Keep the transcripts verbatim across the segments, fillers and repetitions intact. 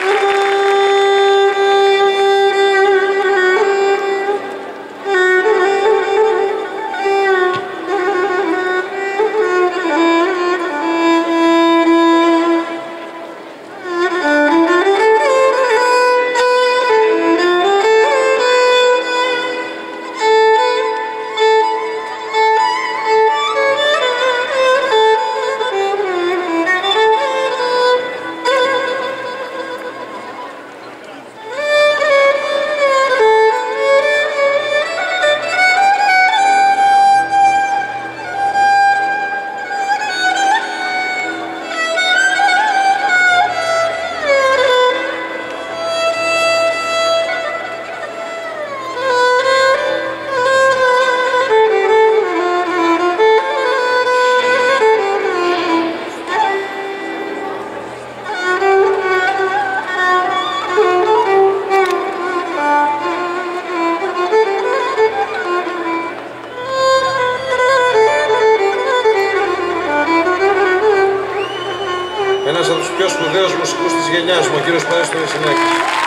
Ένας από τους πιο σπουδαίους μουσικούς της γενιάς μου, ο κύριος Παρίστονης Συνάκης.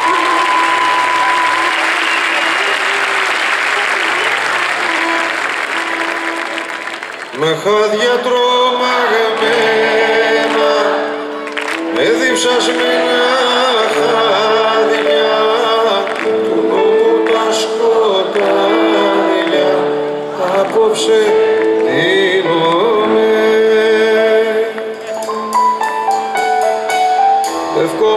Με χάδια τρομαγμένα, με διψασμένα χάδια, του νόμου τα σκοτάδια, απόψε δίνομαι. Φεύγω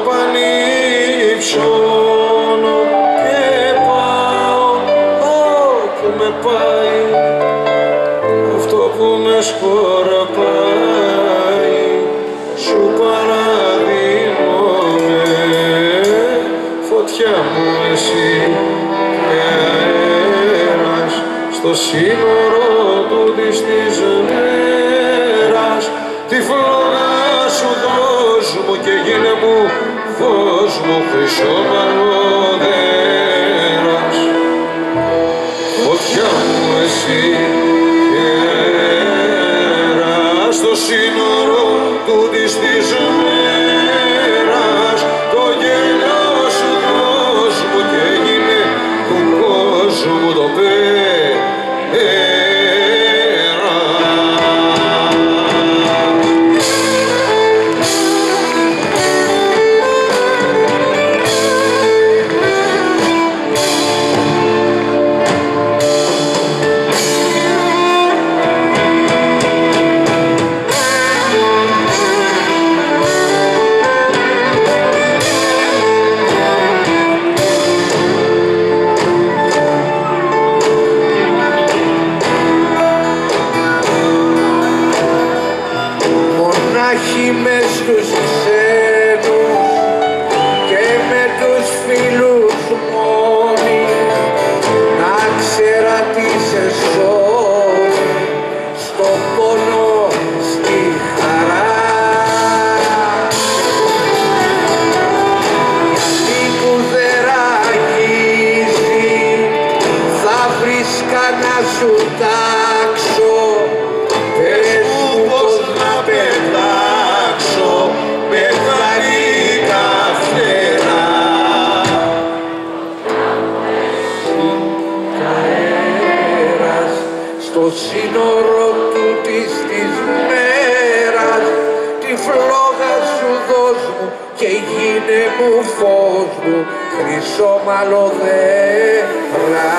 πανύψωνο και πάω όπου με πάει αυτό που με σκορπάει, σου παραδίνομαι. Φωτιά μου εσύ και αέρας στο σύνορο τούτης της μέρας, τη φλόγα σου δώσ' μου και γίνε μου φως μου χρυσό μαλλοδέρας. Φωτιά μου εσύ και αέρας στο σύνορο τούτης της μέρας, το γέλιο σου δώσ' μου και γίνε του κόσμου το πέρα. Με στους ξένους και με τους φίλους μόνοι, να ξέρα τι σε σώζει στον πόνο, στη χαρά. Γιατί που δεν ραγίζει θα βρεις κανένα σου τάξο, πες μου πως να πετάξω με γλυκά φτερά. Αέρας στο σύνορο τούτης της μέρας, τη φλόγα σου δώσ' μου και γίνε μου φως μου χρυσό μαλλοδέρα.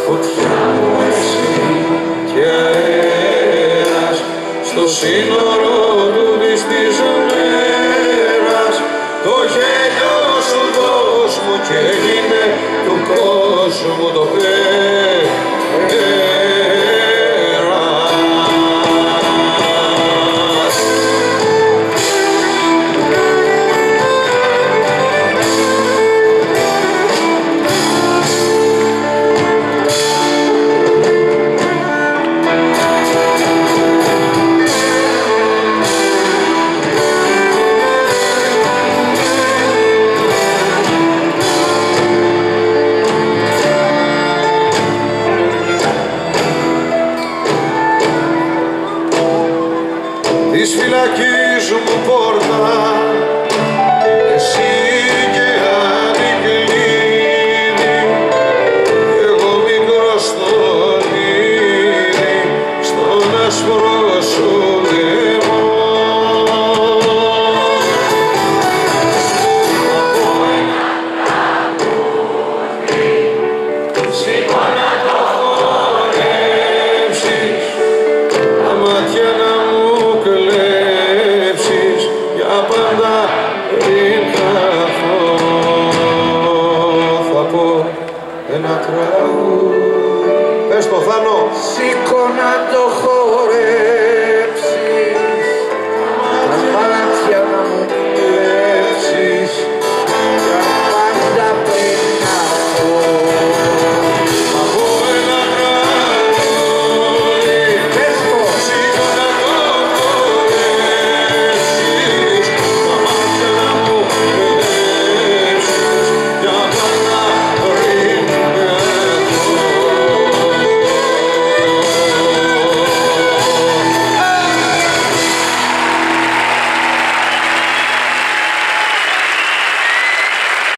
Φωτιά μου εσύ και αέρας στο σύνορο